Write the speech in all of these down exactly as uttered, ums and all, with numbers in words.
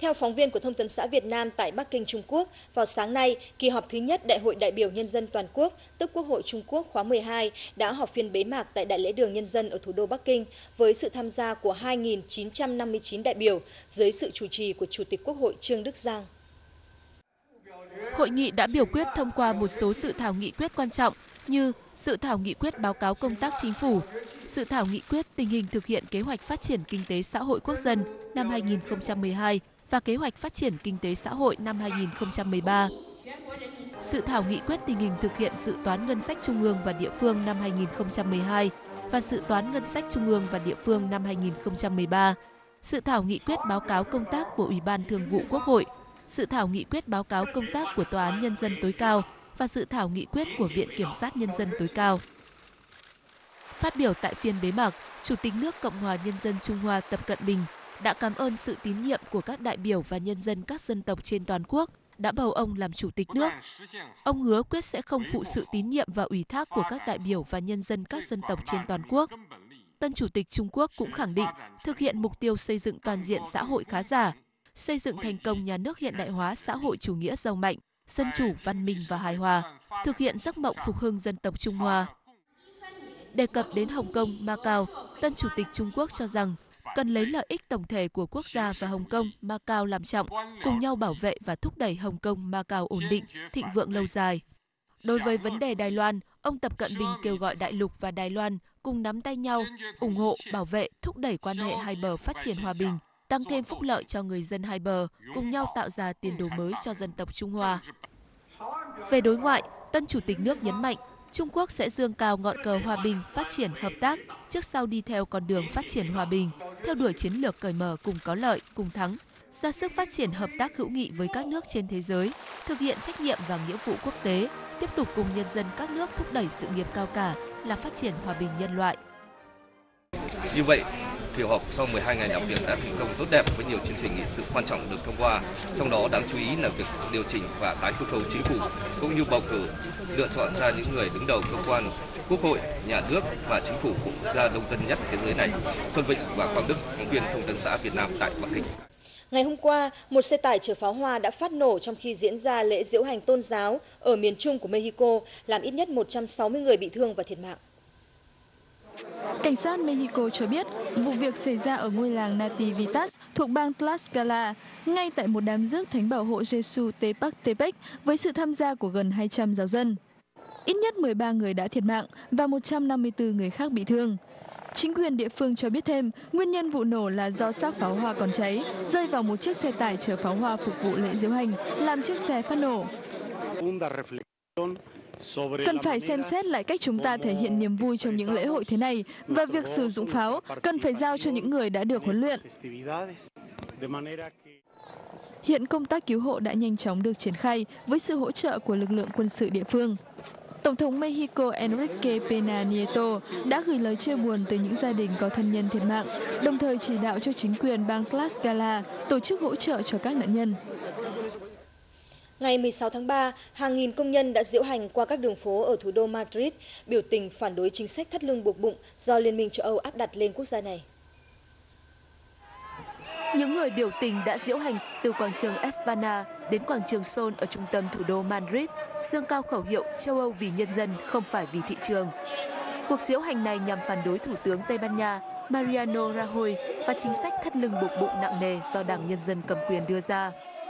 Theo phóng viên của Thông tấn xã Việt Nam tại Bắc Kinh, Trung Quốc, vào sáng nay, kỳ họp thứ nhất Đại hội đại biểu Nhân dân toàn quốc, tức Quốc hội Trung Quốc khóa mười hai, đã họp phiên bế mạc tại Đại lễ đường Nhân dân ở thủ đô Bắc Kinh với sự tham gia của hai nghìn chín trăm năm mươi chín đại biểu dưới sự chủ trì của Chủ tịch Quốc hội Trương Đức Giang. Hội nghị đã biểu quyết thông qua một số dự thảo nghị quyết quan trọng như dự thảo nghị quyết báo cáo công tác chính phủ, dự thảo nghị quyết tình hình thực hiện kế hoạch phát triển kinh tế xã hội quốc dân năm hai nghìn không trăm mười hai và kế hoạch phát triển kinh tế xã hội năm hai nghìn không trăm mười ba, dự thảo nghị quyết tình hình thực hiện dự toán ngân sách trung ương và địa phương năm hai nghìn không trăm mười hai và dự toán ngân sách trung ương và địa phương năm hai nghìn không trăm mười ba, dự thảo nghị quyết báo cáo công tác của Ủy ban Thường vụ Quốc hội, dự thảo nghị quyết báo cáo công tác của Tòa án Nhân dân tối cao và dự thảo nghị quyết của Viện Kiểm sát Nhân dân tối cao. Phát biểu tại phiên bế mạc, Chủ tịch nước Cộng hòa Nhân dân Trung Hoa Tập Cận Bình đã cảm ơn sự tín nhiệm của các đại biểu và nhân dân các dân tộc trên toàn quốc đã bầu ông làm Chủ tịch nước. Ông hứa quyết sẽ không phụ sự tín nhiệm và ủy thác của các đại biểu và nhân dân các dân tộc trên toàn quốc. Tân Chủ tịch Trung Quốc cũng khẳng định thực hiện mục tiêu xây dựng toàn diện xã hội khá giả, xây dựng thành công nhà nước hiện đại hóa xã hội chủ nghĩa giàu mạnh, dân chủ, văn minh và hài hòa, thực hiện giấc mộng phục hưng dân tộc Trung Hoa. Đề cập đến Hồng Kông, Macau, Tân Chủ tịch Trung Quốc cho rằng cần lấy lợi ích tổng thể của quốc gia và Hồng Kông, Macau làm trọng, cùng nhau bảo vệ và thúc đẩy Hồng Kông, Macau ổn định, thịnh vượng lâu dài. Đối với vấn đề Đài Loan, ông Tập Cận Bình kêu gọi Đại lục và Đài Loan cùng nắm tay nhau, ủng hộ, bảo vệ, thúc đẩy quan hệ hai bờ phát triển hòa bình, tăng thêm phúc lợi cho người dân hai bờ, cùng nhau tạo ra tiền đồ mới cho dân tộc Trung Hoa. Về đối ngoại, Tân Chủ tịch nước nhấn mạnh, Trung Quốc sẽ dương cao ngọn cờ hòa bình, phát triển, hợp tác, trước sau đi theo con đường phát triển hòa bình, theo đuổi chiến lược cởi mở cùng có lợi, cùng thắng, ra sức phát triển hợp tác hữu nghị với các nước trên thế giới, thực hiện trách nhiệm và nghĩa vụ quốc tế, tiếp tục cùng nhân dân các nước thúc đẩy sự nghiệp cao cả là phát triển hòa bình nhân loại. Như vậy, kỳ họp sau mười hai ngày làm việc đã thành công tốt đẹp với nhiều chương trình nghị sự quan trọng được thông qua, trong đó đáng chú ý là việc điều chỉnh và tái cơ cấu chính phủ cũng như bầu cử, lựa chọn ra những người đứng đầu cơ quan, quốc hội, nhà nước và chính phủ của quốc gia đông dân nhất thế giới này. Xuân Vịnh và Quang Đức, phóng viên Thông tấn xã Việt Nam tại Bắc Kinh. Ngày hôm qua, một xe tải chở pháo hoa đã phát nổ trong khi diễn ra lễ diễu hành tôn giáo ở miền Trung của Mexico, làm ít nhất một trăm sáu mươi người bị thương và thiệt mạng. Cảnh sát Mexico cho biết vụ việc xảy ra ở ngôi làng Nativitas thuộc bang Tlaxcala, ngay tại một đám rước Thánh Bảo hộ Giêsu Tepactepec với sự tham gia của gần hai trăm giáo dân. Ít nhất mười ba người đã thiệt mạng và một trăm năm mươi tư người khác bị thương. Chính quyền địa phương cho biết thêm, nguyên nhân vụ nổ là do xác pháo hoa còn cháy, rơi vào một chiếc xe tải chở pháo hoa phục vụ lễ diễu hành, làm chiếc xe phát nổ. Cần phải xem xét lại cách chúng ta thể hiện niềm vui trong những lễ hội thế này và việc sử dụng pháo cần phải giao cho những người đã được huấn luyện. Hiện công tác cứu hộ đã nhanh chóng được triển khai với sự hỗ trợ của lực lượng quân sự địa phương. Tổng thống Mexico Enrique Pena Nieto đã gửi lời chia buồn tới những gia đình có thân nhân thiệt mạng, đồng thời chỉ đạo cho chính quyền bang Tlaxcala tổ chức hỗ trợ cho các nạn nhân. Ngày mười sáu tháng ba, hàng nghìn công nhân đã diễu hành qua các đường phố ở thủ đô Madrid, biểu tình phản đối chính sách thắt lưng buộc bụng do Liên minh châu Âu áp đặt lên quốc gia này. Những người biểu tình đã diễu hành từ quảng trường Espana đến quảng trường Sol ở trung tâm thủ đô Madrid, dương cao khẩu hiệu châu Âu vì nhân dân, không phải vì thị trường. Cuộc diễu hành này nhằm phản đối Thủ tướng Tây Ban Nha Mariano Rajoy và chính sách thắt lưng buộc bụng nặng nề do Đảng Nhân dân cầm quyền đưa ra.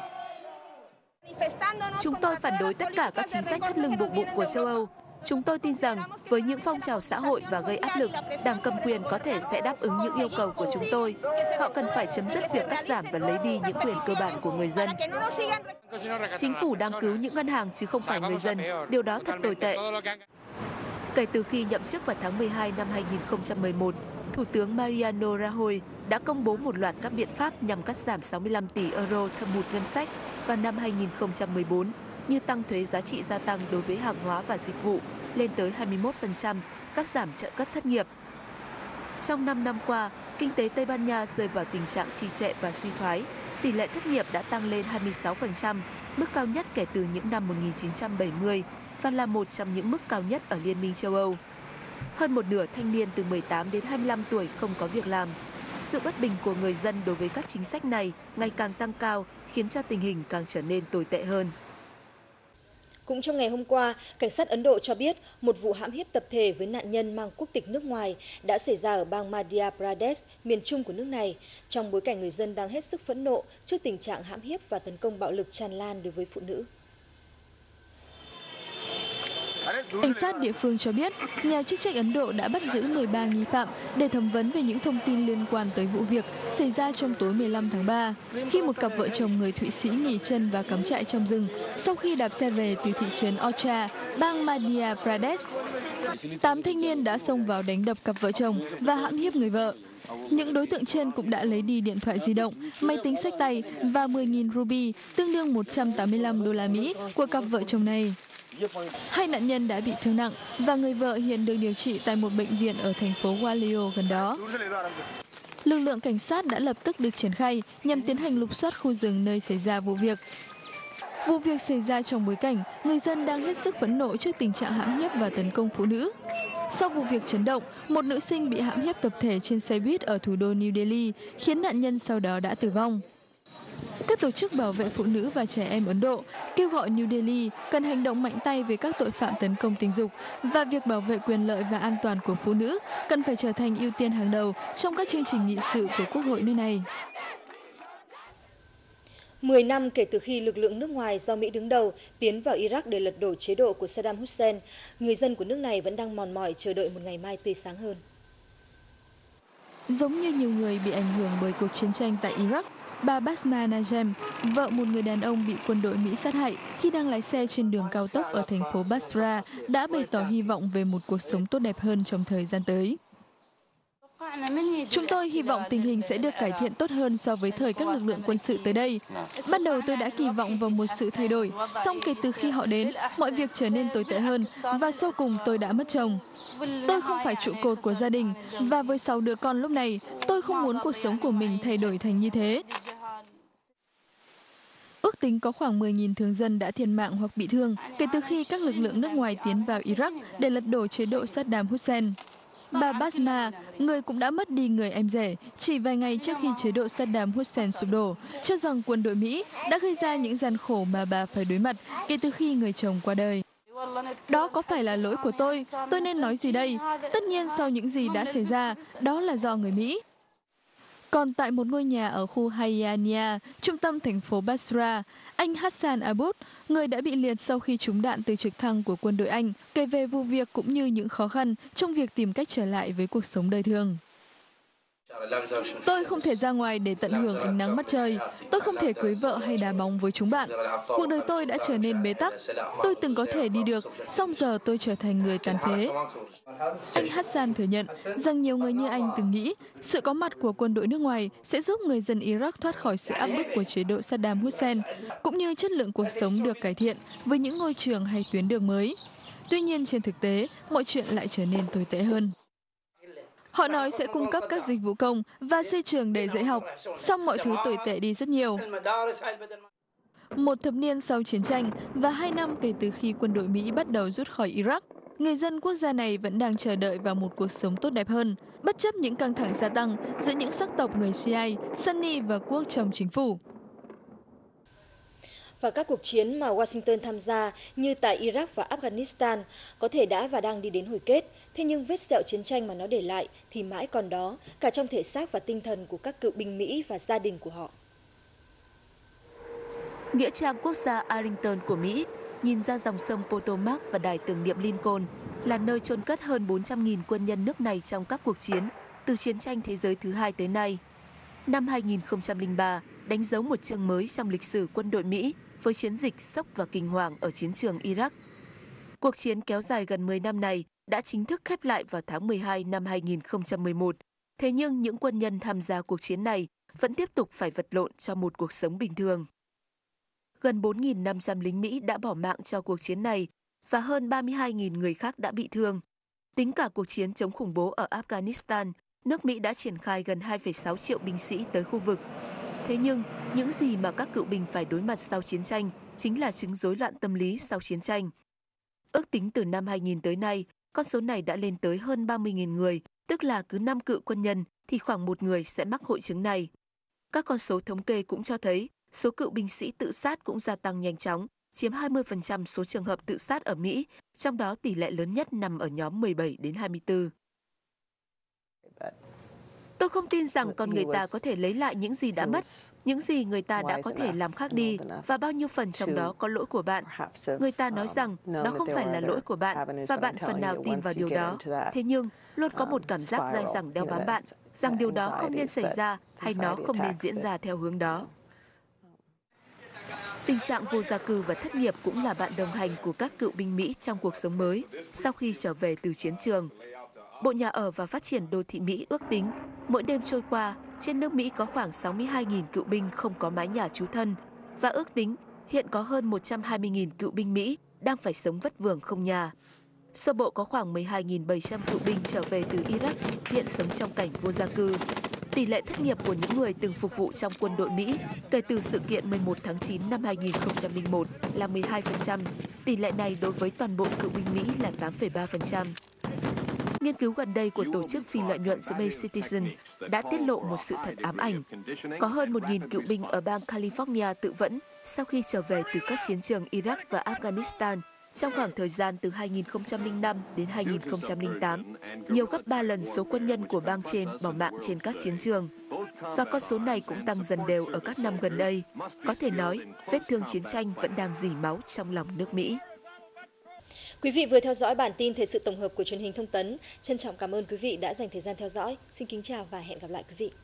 Chúng tôi phản đối tất cả các chính sách thắt lưng buộc bụng của châu Âu. Chúng tôi tin rằng với những phong trào xã hội và gây áp lực, Đảng cầm quyền có thể sẽ đáp ứng những yêu cầu của chúng tôi. Họ cần phải chấm dứt việc cắt giảm và lấy đi những quyền cơ bản của người dân. Chính phủ đang cứu những ngân hàng chứ không phải người dân. Điều đó thật tồi tệ. Kể từ khi nhậm chức vào tháng mười hai năm hai nghìn không trăm mười một, Thủ tướng Mariano Rajoy đã công bố một loạt các biện pháp nhằm cắt giảm sáu mươi lăm tỷ euro thâm hụt ngân sách vào năm hai nghìn không trăm mười bốn, như tăng thuế giá trị gia tăng đối với hàng hóa và dịch vụ lên tới hai mươi mốt phần trăm, cắt giảm trợ cấp thất nghiệp. Trong năm năm qua, kinh tế Tây Ban Nha rơi vào tình trạng trì trệ và suy thoái. Tỷ lệ thất nghiệp đã tăng lên hai mươi sáu phần trăm, mức cao nhất kể từ những năm một nghìn chín trăm bảy mươi và là một trong những mức cao nhất ở Liên minh châu Âu. Hơn một nửa thanh niên từ mười tám đến hai mươi lăm tuổi không có việc làm. Sự bất bình của người dân đối với các chính sách này ngày càng tăng cao, khiến cho tình hình càng trở nên tồi tệ hơn. Cũng trong ngày hôm qua, cảnh sát Ấn Độ cho biết một vụ hãm hiếp tập thể với nạn nhân mang quốc tịch nước ngoài đã xảy ra ở bang Madhya Pradesh, miền trung của nước này, trong bối cảnh người dân đang hết sức phẫn nộ trước tình trạng hãm hiếp và tấn công bạo lực tràn lan đối với phụ nữ. Cảnh sát địa phương cho biết, nhà chức trách Ấn Độ đã bắt giữ mười ba nghi phạm để thẩm vấn về những thông tin liên quan tới vụ việc xảy ra trong tối mười lăm tháng ba, khi một cặp vợ chồng người Thụy Sĩ nghỉ chân và cắm trại trong rừng sau khi đạp xe về từ thị trấn Ocha, bang Madhya Pradesh. Tám thanh niên đã xông vào đánh đập cặp vợ chồng và hãm hiếp người vợ. Những đối tượng trên cũng đã lấy đi điện thoại di động, máy tính xách tay và mười nghìn ruby, tương đương một trăm tám mươi lăm đô la Mỹ của cặp vợ chồng này. Hai nạn nhân đã bị thương nặng và người vợ hiện được điều trị tại một bệnh viện ở thành phố Gwalior gần đó. Lực lượng cảnh sát đã lập tức được triển khai nhằm tiến hành lục soát khu rừng nơi xảy ra vụ việc. Vụ việc xảy ra trong bối cảnh người dân đang hết sức phẫn nộ trước tình trạng hãm hiếp và tấn công phụ nữ. Sau vụ việc chấn động, một nữ sinh bị hãm hiếp tập thể trên xe buýt ở thủ đô New Delhi, khiến nạn nhân sau đó đã tử vong. Các tổ chức bảo vệ phụ nữ và trẻ em Ấn Độ kêu gọi New Delhi cần hành động mạnh tay về các tội phạm tấn công tình dục và việc bảo vệ quyền lợi và an toàn của phụ nữ cần phải trở thành ưu tiên hàng đầu trong các chương trình nghị sự của Quốc hội nơi này. mười năm kể từ khi lực lượng nước ngoài do Mỹ đứng đầu tiến vào Iraq để lật đổ chế độ của Saddam Hussein, người dân của nước này vẫn đang mòn mỏi chờ đợi một ngày mai tươi sáng hơn. Giống như nhiều người bị ảnh hưởng bởi cuộc chiến tranh tại Iraq, bà Basma Najem, vợ một người đàn ông bị quân đội Mỹ sát hại khi đang lái xe trên đường cao tốc ở thành phố Basra, đã bày tỏ hy vọng về một cuộc sống tốt đẹp hơn trong thời gian tới. Chúng tôi hy vọng tình hình sẽ được cải thiện tốt hơn so với thời các lực lượng quân sự tới đây. Ban đầu tôi đã kỳ vọng vào một sự thay đổi, song kể từ khi họ đến, mọi việc trở nên tồi tệ hơn và sau cùng tôi đã mất chồng. Tôi không phải trụ cột của gia đình và với sáu đứa con lúc này, tôi không muốn cuộc sống của mình thay đổi thành như thế. Ước tính có khoảng mười nghìn thường dân đã thiệt mạng hoặc bị thương kể từ khi các lực lượng nước ngoài tiến vào Iraq để lật đổ chế độ Saddam Hussein. Bà Basma, người cũng đã mất đi người em rể chỉ vài ngày trước khi chế độ Saddam Hussein sụp đổ, cho rằng quân đội Mỹ đã gây ra những gian khổ mà bà phải đối mặt kể từ khi người chồng qua đời. Đó có phải là lỗi của tôi? Tôi nên nói gì đây? Tất nhiên sau những gì đã xảy ra, đó là do người Mỹ. Còn tại một ngôi nhà ở khu Hayania, trung tâm thành phố Basra, anh Hassan Abud, người đã bị liệt sau khi trúng đạn từ trực thăng của quân đội Anh, kể về vụ việc cũng như những khó khăn trong việc tìm cách trở lại với cuộc sống đời thường. Tôi không thể ra ngoài để tận hưởng ánh nắng mặt trời. Tôi không thể cưới vợ hay đá bóng với chúng bạn. Cuộc đời tôi đã trở nên bế tắc. Tôi từng có thể đi được, song giờ tôi trở thành người tàn phế. Anh Hassan thừa nhận rằng nhiều người như anh từng nghĩ sự có mặt của quân đội nước ngoài sẽ giúp người dân Iraq thoát khỏi sự áp bức của chế độ Saddam Hussein, cũng như chất lượng cuộc sống được cải thiện với những ngôi trường hay tuyến đường mới. Tuy nhiên trên thực tế, mọi chuyện lại trở nên tồi tệ hơn. Họ nói sẽ cung cấp các dịch vụ công và xây trường để dạy học, song mọi thứ tồi tệ đi rất nhiều. Một thập niên sau chiến tranh và hai năm kể từ khi quân đội Mỹ bắt đầu rút khỏi Iraq, người dân quốc gia này vẫn đang chờ đợi vào một cuộc sống tốt đẹp hơn, bất chấp những căng thẳng gia tăng giữa những sắc tộc người Shia, Sunni và quốc trong chính phủ. Và các cuộc chiến mà Washington tham gia như tại Iraq và Afghanistan có thể đã và đang đi đến hồi kết, thế nhưng vết sẹo chiến tranh mà nó để lại thì mãi còn đó, cả trong thể xác và tinh thần của các cựu binh Mỹ và gia đình của họ. Nghĩa trang quốc gia Arlington của Mỹ nhìn ra dòng sông Potomac và đài tưởng niệm Lincoln là nơi chôn cất hơn bốn trăm nghìn quân nhân nước này trong các cuộc chiến từ chiến tranh thế giới thứ hai tới nay. Năm hai nghìn không trăm lẻ ba đánh dấu một chương mới trong lịch sử quân đội Mỹ với chiến dịch sốc và kinh hoàng ở chiến trường Iraq. Cuộc chiến kéo dài gần mười năm này đã chính thức khép lại vào tháng mười hai năm hai nghìn không trăm mười một. Thế nhưng những quân nhân tham gia cuộc chiến này vẫn tiếp tục phải vật lộn cho một cuộc sống bình thường. Gần bốn nghìn năm trăm lính Mỹ đã bỏ mạng cho cuộc chiến này và hơn ba mươi hai nghìn người khác đã bị thương. Tính cả cuộc chiến chống khủng bố ở Afghanistan, nước Mỹ đã triển khai gần hai phẩy sáu triệu binh sĩ tới khu vực. Thế nhưng, những gì mà các cựu binh phải đối mặt sau chiến tranh chính là chứng rối loạn tâm lý sau chiến tranh. Ước tính từ năm hai nghìn tới nay, con số này đã lên tới hơn ba mươi nghìn người, tức là cứ năm cựu quân nhân thì khoảng một người sẽ mắc hội chứng này. Các con số thống kê cũng cho thấy số cựu binh sĩ tự sát cũng gia tăng nhanh chóng, chiếm hai mươi phần trăm số trường hợp tự sát ở Mỹ, trong đó tỷ lệ lớn nhất nằm ở nhóm mười bảy đến hai mươi tư. Tôi không tin rằng con người ta có thể lấy lại những gì đã mất, những gì người ta đã có thể làm khác đi và bao nhiêu phần trong đó có lỗi của bạn. Người ta nói rằng đó không phải là lỗi của bạn và bạn phần nào tin vào điều đó. Thế nhưng, luôn có một cảm giác dai dẳng đeo bám bạn, rằng điều đó không nên xảy ra hay nó không nên diễn ra theo hướng đó. Tình trạng vô gia cư và thất nghiệp cũng là bạn đồng hành của các cựu binh Mỹ trong cuộc sống mới sau khi trở về từ chiến trường. Bộ Nhà ở và Phát triển Đô thị Mỹ ước tính, mỗi đêm trôi qua, trên nước Mỹ có khoảng sáu mươi hai nghìn cựu binh không có mái nhà trú thân, và ước tính hiện có hơn một trăm hai mươi nghìn cựu binh Mỹ đang phải sống vất vưởng không nhà. Sơ bộ có khoảng mười hai nghìn bảy trăm cựu binh trở về từ Iraq hiện sống trong cảnh vô gia cư. Tỷ lệ thất nghiệp của những người từng phục vụ trong quân đội Mỹ kể từ sự kiện mười một tháng chín năm hai nghìn không trăm lẻ một là mười hai phần trăm. Tỷ lệ này đối với toàn bộ cựu binh Mỹ là tám phẩy ba phần trăm. Nghiên cứu gần đây của tổ chức phi lợi nhuận Space Citizen đã tiết lộ một sự thật ám ảnh. Có hơn một nghìn cựu binh ở bang California tự vẫn sau khi trở về từ các chiến trường Iraq và Afghanistan trong khoảng thời gian từ hai nghìn không trăm lẻ năm đến hai nghìn không trăm lẻ tám, nhiều gấp ba lần số quân nhân của bang trên bỏ mạng trên các chiến trường. Và con số này cũng tăng dần đều ở các năm gần đây. Có thể nói, vết thương chiến tranh vẫn đang rỉ máu trong lòng nước Mỹ. Quý vị vừa theo dõi bản tin thời sự tổng hợp của truyền hình Thông tấn. Trân trọng cảm ơn quý vị đã dành thời gian theo dõi. Xin kính chào và hẹn gặp lại quý vị.